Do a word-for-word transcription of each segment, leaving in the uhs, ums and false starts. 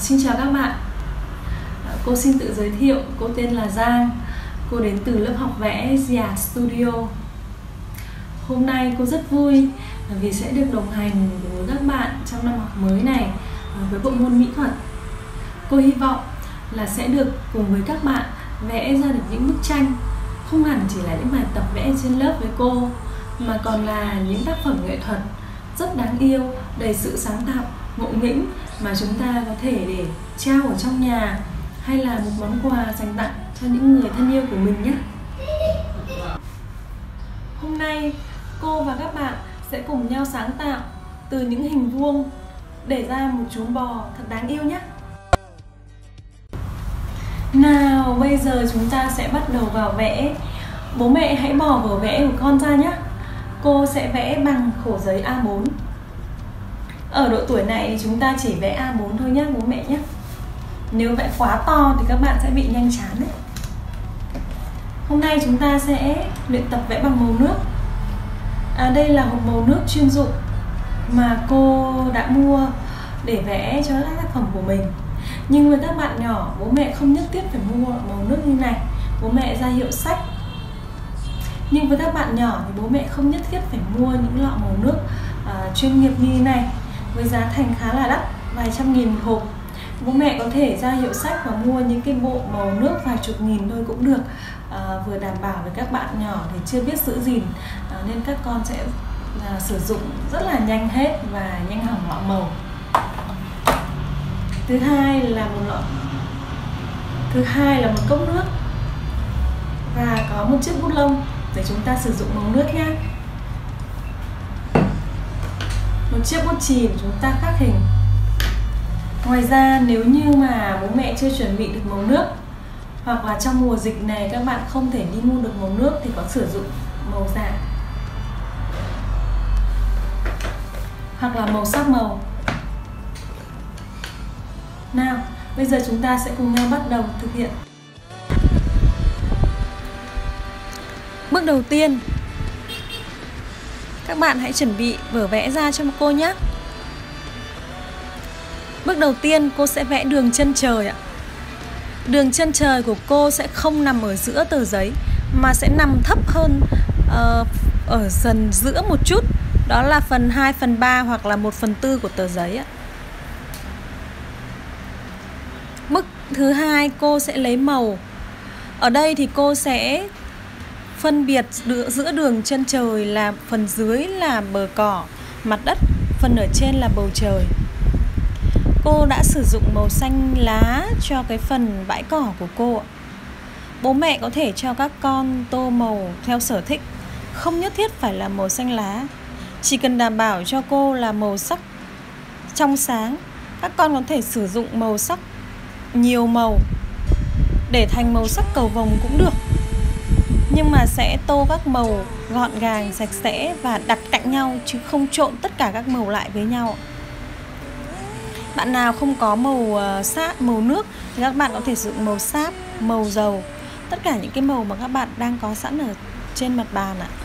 Xin chào các bạn. À, cô xin tự giới thiệu, cô tên là Giang. Cô đến từ lớp học vẽ Zia Studio. Hôm nay cô rất vui vì sẽ được đồng hành với các bạn trong năm học mới này với bộ môn mỹ thuật. Cô hy vọng là sẽ được cùng với các bạn vẽ ra được những bức tranh, không hẳn chỉ là những bài tập vẽ trên lớp với cô, mà còn là những tác phẩm nghệ thuật rất đáng yêu, đầy sự sáng tạo, ngộ nghĩnh mà chúng ta có thể để treo ở trong nhà hay là một món quà dành tặng cho những người thân yêu của mình nhé. Hôm nay cô và các bạn sẽ cùng nhau sáng tạo từ những hình vuông để ra một chú bò thật đáng yêu nhé. Nào, bây giờ chúng ta sẽ bắt đầu vào vẽ. Bố mẹ hãy bỏ vở vẽ của con ra nhé. Cô sẽ vẽ bằng khổ giấy A bốn. Ở độ tuổi này thì chúng ta chỉ vẽ A bốn thôi nhé bố mẹ nhé. Nếu vẽ quá to thì các bạn sẽ bị nhanh chán đấy. Hôm nay chúng ta sẽ luyện tập vẽ bằng màu nước. À, đây là hộp màu nước chuyên dụng mà cô đã mua để vẽ cho các tác phẩm của mình. Nhưng với các bạn nhỏ, bố mẹ không nhất thiết phải mua màu nước như này. Bố mẹ ra hiệu sách. Nhưng với các bạn nhỏ thì bố mẹ không nhất thiết phải mua những lọ màu nước à, chuyên nghiệp như thế này, với giá thành khá là đắt, vài trăm nghìn một hộp. Bố mẹ có thể ra hiệu sách và mua những cái bộ màu nước vài chục nghìn thôi cũng được, à, vừa đảm bảo với các bạn nhỏ thì chưa biết giữ gìn, à, nên các con sẽ à, sử dụng rất là nhanh hết và nhanh hỏng lọ màu. Thứ hai là một lọ thứ hai là một cốc nước và có một chiếc bút lông để chúng ta sử dụng màu nước nha. Một chiếc bút chì để chúng ta khắc hình. Ngoài ra, nếu như mà bố mẹ chưa chuẩn bị được màu nước, hoặc là trong mùa dịch này các bạn không thể đi mua được màu nước, thì có sử dụng màu giả hoặc là màu sắc màu. Nào, bây giờ chúng ta sẽ cùng nhau bắt đầu thực hiện. Bước đầu tiên, các bạn hãy chuẩn bị vở vẽ ra cho cô nhé. Bước đầu tiên cô sẽ vẽ đường chân trời ạ. Đường chân trời của cô sẽ không nằm ở giữa tờ giấy mà sẽ nằm thấp hơn uh, ở dần giữa một chút. Đó là phần hai phần ba hoặc là một phần tư của tờ giấy ạ. Bước thứ hai, cô sẽ lấy màu. Ở đây thì cô sẽ phân biệt giữa đường chân trời là phần dưới là bờ cỏ, mặt đất, phần ở trên là bầu trời. Cô đã sử dụng màu xanh lá cho cái phần bãi cỏ của cô. Bố mẹ có thể cho các con tô màu theo sở thích, không nhất thiết phải là màu xanh lá. Chỉ cần đảm bảo cho cô là màu sắc trong sáng. Các con có thể sử dụng màu sắc nhiều màu để thành màu sắc cầu vồng cũng được, nhưng mà sẽ tô các màu gọn gàng, sạch sẽ và đặt cạnh nhau, chứ không trộn tất cả các màu lại với nhau. Bạn nào không có màu uh, sáp, màu nước thì các bạn có thể sử dụng màu sáp, màu dầu, tất cả những cái màu mà các bạn đang có sẵn ở trên mặt bàn ạ.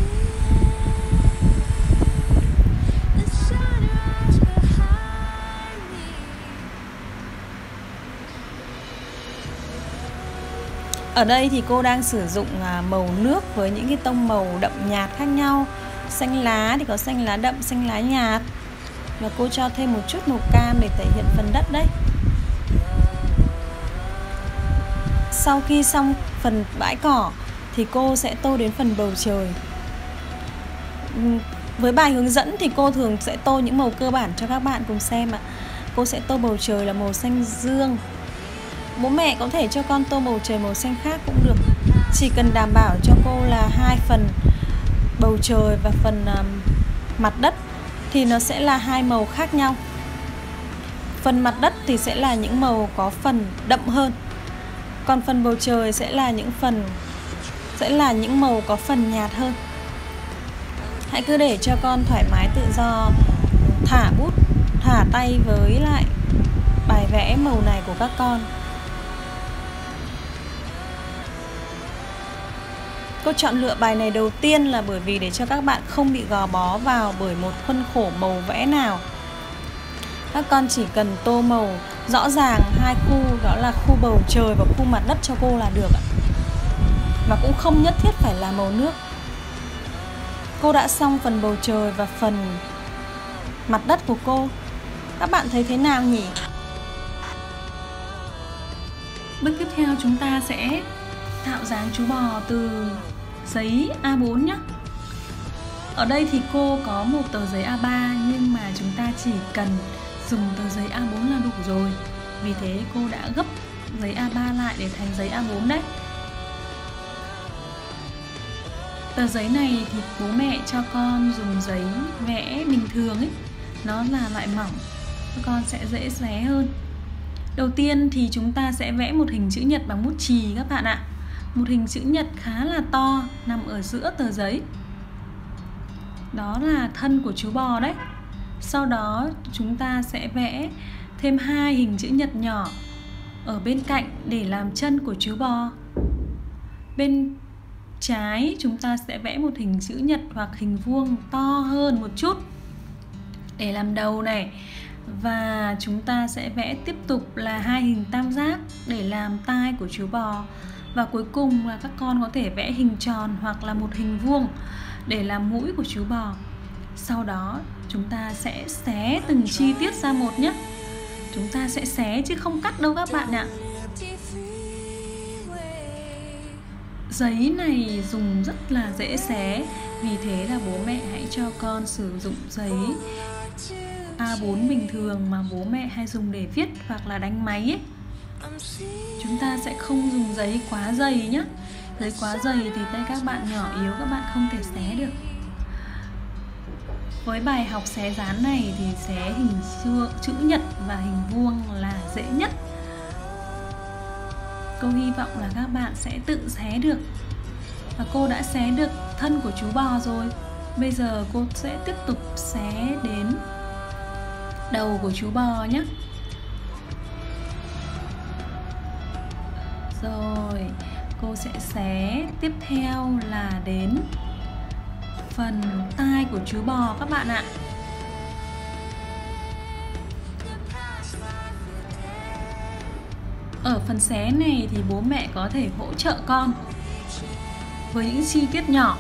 Ở đây thì cô đang sử dụng màu nước với những cái tông màu đậm nhạt khác nhau. Xanh lá thì có xanh lá đậm, xanh lá nhạt. Và cô cho thêm một chút màu cam để thể hiện phần đất đấy. Sau khi xong phần bãi cỏ thì cô sẽ tô đến phần bầu trời. Với bài hướng dẫn thì cô thường sẽ tô những màu cơ bản cho các bạn cùng xem ạ. Cô sẽ tô bầu trời là màu xanh dương. Bố mẹ có thể cho con tô bầu trời màu xanh khác cũng được. Chỉ cần đảm bảo cho cô là hai phần bầu trời và phần um, mặt đất thì nó sẽ là hai màu khác nhau. Phần mặt đất thì sẽ là những màu có phần đậm hơn, còn phần bầu trời sẽ là những phần sẽ là những màu có phần nhạt hơn. Hãy cứ để cho con thoải mái tự do thả bút, thả tay với lại bài vẽ màu này của các con. Cô chọn lựa bài này đầu tiên là bởi vì để cho các bạn không bị gò bó vào bởi một khuôn khổ màu vẽ nào. Các con chỉ cần tô màu rõ ràng hai khu, đó là khu bầu trời và khu mặt đất cho cô là được ạ. Và cũng không nhất thiết phải là màu nước. Cô đã xong phần bầu trời và phần mặt đất của cô. Các bạn thấy thế nào nhỉ? Bước tiếp theo chúng ta sẽ tạo dáng chú bò từ giấy A bốn nhé. Ở đây thì cô có một tờ giấy A ba, nhưng mà chúng ta chỉ cần dùng tờ giấy A bốn là đủ rồi. Vì thế cô đã gấp giấy A ba lại để thành giấy A bốn đấy. Tờ giấy này thì bố mẹ cho con dùng giấy vẽ bình thường ấy, nó là loại mỏng, các con sẽ dễ xóe hơn. Đầu tiên thì chúng ta sẽ vẽ một hình chữ nhật bằng bút chì các bạn ạ. Một hình chữ nhật khá là to nằm ở giữa tờ giấy. Đó là thân của chú bò đấy. Sau đó chúng ta sẽ vẽ thêm hai hình chữ nhật nhỏ ở bên cạnh để làm chân của chú bò. Bên trái chúng ta sẽ vẽ một hình chữ nhật hoặc hình vuông to hơn một chút để làm đầu này. Và chúng ta sẽ vẽ tiếp tục là hai hình tam giác để làm tai của chú bò. Và cuối cùng là các con có thể vẽ hình tròn hoặc là một hình vuông để làm mũi của chú bò. Sau đó chúng ta sẽ xé từng chi tiết ra một nhé. Chúng ta sẽ xé chứ không cắt đâu các bạn ạ. Giấy này dùng rất là dễ xé, vì thế là bố mẹ hãy cho con sử dụng giấy A bốn bình thường mà bố mẹ hay dùng để viết hoặc là đánh máy ấy. Chúng ta sẽ không dùng giấy quá dày nhé. Giấy quá dày thì tay các bạn nhỏ yếu, các bạn không thể xé được. Với bài học xé dán này thì xé hình chữ nhật và hình vuông là dễ nhất. Cô hy vọng là các bạn sẽ tự xé được. Và cô đã xé được thân của chú bò rồi. Bây giờ cô sẽ tiếp tục xé đến đầu của chú bò nhé. Rồi, cô sẽ xé tiếp theo là đến phần tai của chú bò các bạn ạ. Ở phần xé này thì bố mẹ có thể hỗ trợ con với những chi tiết nhỏ.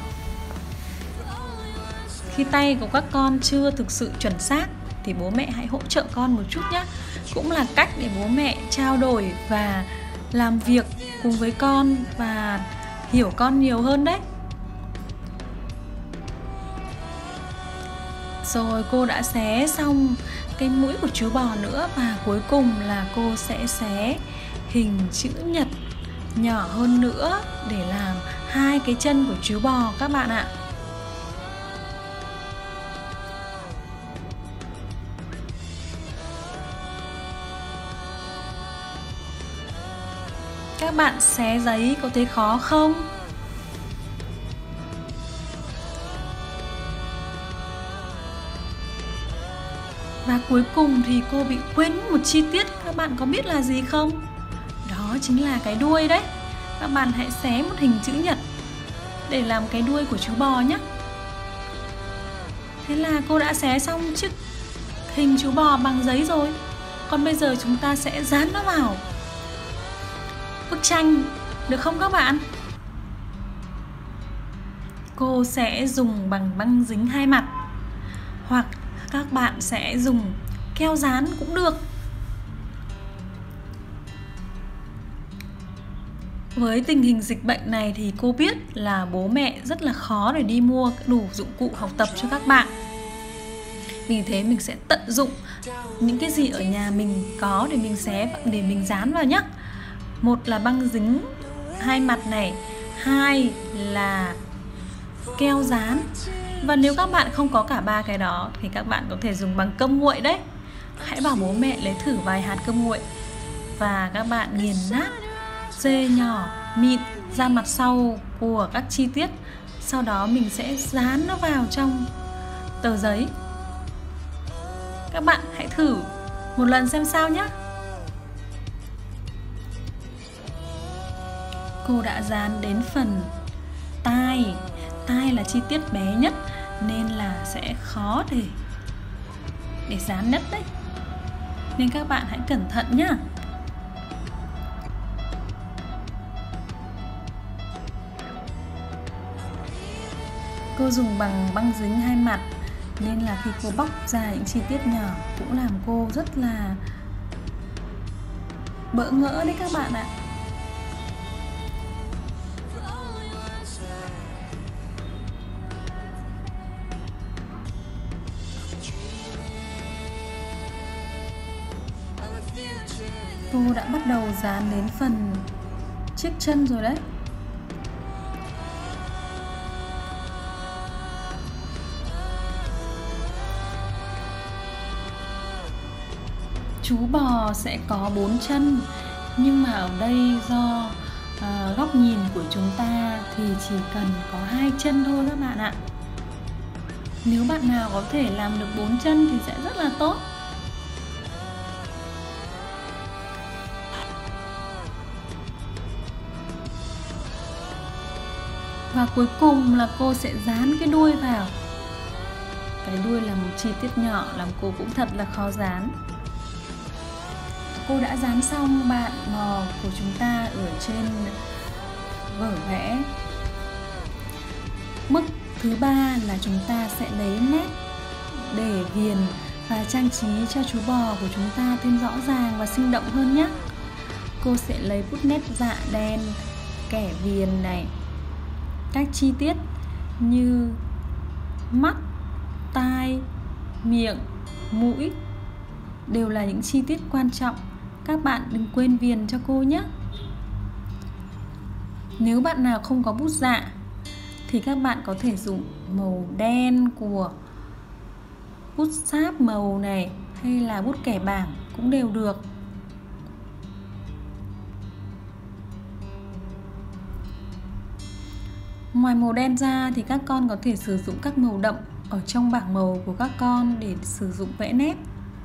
Khi tay của các con chưa thực sự chuẩn xác thì bố mẹ hãy hỗ trợ con một chút nhé. Cũng là cách để bố mẹ trao đổi và làm việc cùng với con và hiểu con nhiều hơn đấy. Rồi cô đã xé xong cái mũi của chú bò nữa. Và cuối cùng là cô sẽ xé hình chữ nhật nhỏ hơn nữa để làm hai cái chân của chú bò các bạn ạ. Các bạn xé giấy có thấy khó không? Và cuối cùng thì cô bị quên một chi tiết, các bạn có biết là gì không? Đó chính là cái đuôi đấy. Các bạn hãy xé một hình chữ nhật để làm cái đuôi của chú bò nhé. Thế là cô đã xé xong chiếc hình chú bò bằng giấy rồi. Còn bây giờ chúng ta sẽ dán nó vào bức tranh, được không các bạn? Cô sẽ dùng bằng băng dính hai mặt, hoặc các bạn sẽ dùng keo dán cũng được. Với tình hình dịch bệnh này thì cô biết là bố mẹ rất là khó để đi mua đủ dụng cụ học tập cho các bạn. Vì thế mình sẽ tận dụng những cái gì ở nhà mình có để mình xé, để mình dán vào nhé. Một là băng dính hai mặt này, hai là keo dán. Và nếu các bạn không có cả ba cái đó thì các bạn có thể dùng bằng cơm nguội đấy. Hãy bảo bố mẹ lấy thử vài hạt cơm nguội và các bạn nghiền nát dê nhỏ mịn ra mặt sau của các chi tiết. Sau đó mình sẽ dán nó vào trong tờ giấy. Các bạn hãy thử một lần xem sao nhé. Cô đã dán đến phần tai. Tai là chi tiết bé nhất nên là sẽ khó để để dán nhất đấy. nên các bạn hãy cẩn thận nhé. Cô dùng bằng băng dính hai mặt nên là khi cô bóc ra những chi tiết nhỏ cũng làm cô rất là bỡ ngỡ đấy các bạn ạ. Cô đã bắt đầu dán đến phần chiếc chân rồi đấy. Chú bò sẽ có bốn chân, nhưng mà ở đây do uh, góc nhìn của chúng ta thì chỉ cần có hai chân thôi các bạn ạ. Nếu bạn nào có thể làm được bốn chân thì sẽ rất là tốt. Và cuối cùng là cô sẽ dán cái đuôi vào. Cái đuôi là một chi tiết nhỏ làm cô cũng thật là khó dán. Cô đã dán xong bạn mò của chúng ta ở trên vở vẽ. Mức thứ ba là chúng ta sẽ lấy nét để viền và trang trí cho chú bò của chúng ta thêm rõ ràng và sinh động hơn nhé. Cô sẽ lấy bút nét dạ đen, kẻ viền này, các chi tiết như mắt, tai, miệng, mũi đều là những chi tiết quan trọng. Các bạn đừng quên viền cho cô nhé. Nếu bạn nào không có bút dạ thì các bạn có thể dùng màu đen của bút sáp màu này hay là bút kẻ bảng cũng đều được. Ngoài màu đen ra thì các con có thể sử dụng các màu đậm ở trong bảng màu của các con để sử dụng vẽ nét.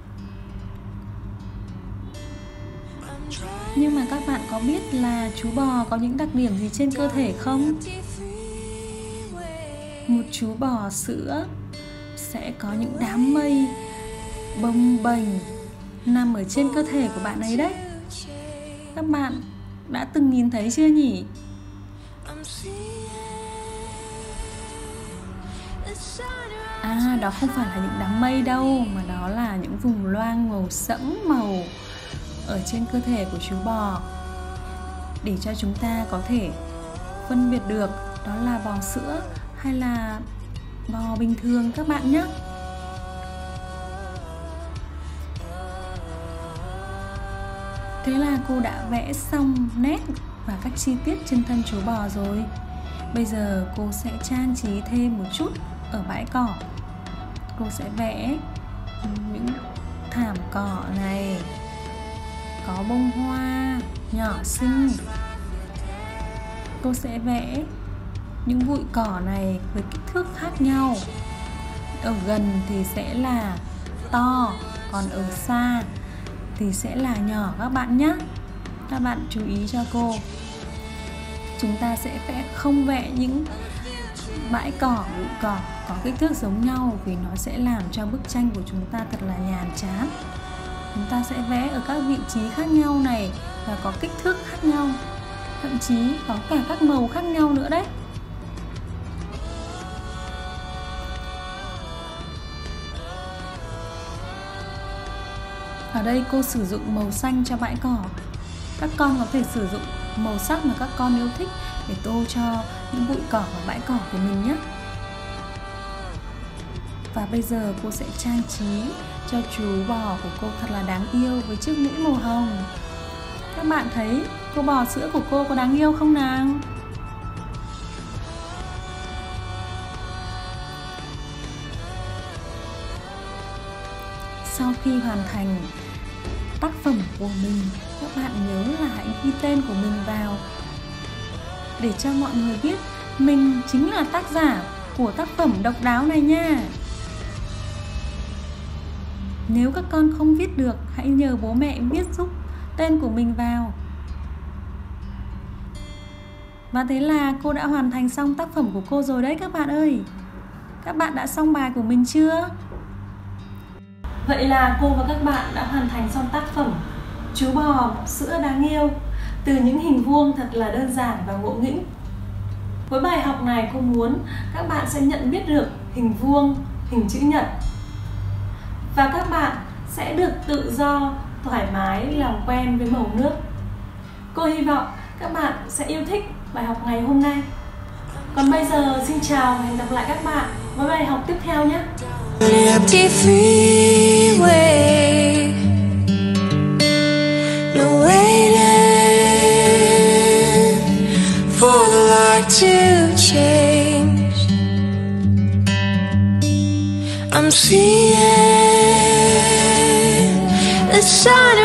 Nhưng mà các bạn có biết là chú bò có những đặc điểm gì trên cơ thể không? Một chú bò sữa sẽ có những đám mây bồng bềnh nằm ở trên cơ thể của bạn ấy đấy. Các bạn đã từng nhìn thấy chưa nhỉ? À, đó không phải là những đám mây đâu, mà đó là những vùng loang màu sẫm màu ở trên cơ thể của chú bò, để cho chúng ta có thể phân biệt được đó là bò sữa hay là bò bình thường các bạn nhé. Thế là cô đã vẽ xong nét và các chi tiết trên thân chú bò rồi. Bây giờ cô sẽ trang trí thêm một chút ở bãi cỏ. Cô sẽ vẽ những thảm cỏ này, có bông hoa nhỏ xinh. Cô sẽ vẽ những bụi cỏ này với kích thước khác nhau. Ở gần thì sẽ là to, còn ở xa thì sẽ là nhỏ các bạn nhé. Các bạn chú ý cho cô. Chúng ta sẽ vẽ không vẽ những bãi cỏ, bụi cỏ có kích thước giống nhau, vì nó sẽ làm cho bức tranh của chúng ta thật là nhàm chán. Chúng ta sẽ vẽ ở các vị trí khác nhau này và có kích thước khác nhau, thậm chí có cả các màu khác nhau nữa đấy. Ở đây cô sử dụng màu xanh cho bãi cỏ. Các con có thể sử dụng màu sắc mà các con yêu thích để tô cho những bụi cỏ và bãi cỏ của mình nhé. Và bây giờ cô sẽ trang trí cho chú bò của cô thật là đáng yêu với chiếc mũi màu hồng. Các bạn thấy cô bò sữa của cô có đáng yêu không nào? Sau khi hoàn thành tác phẩm của mình, các bạn nhớ là hãy ghi tên của mình vào để cho mọi người biết mình chính là tác giả của tác phẩm độc đáo này nha. Nếu các con không viết được, hãy nhờ bố mẹ viết giúp tên của mình vào. Và thế là cô đã hoàn thành xong tác phẩm của cô rồi đấy các bạn ơi. Các bạn đã xong bài của mình chưa? Vậy là cô và các bạn đã hoàn thành xong tác phẩm Chú bò sữa đáng yêu từ những hình vuông thật là đơn giản và ngộ nghĩnh. Với bài học này cô muốn các bạn sẽ nhận biết được hình vuông, hình chữ nhật và các bạn sẽ được tự do, thoải mái làm quen với màu nước. Cô hy vọng các bạn sẽ yêu thích bài học ngày hôm nay. Còn bây giờ xin chào và hẹn gặp lại các bạn với bài học tiếp theo nhé. Empty freeway, no waiting for the light to change. I'm seeing the sun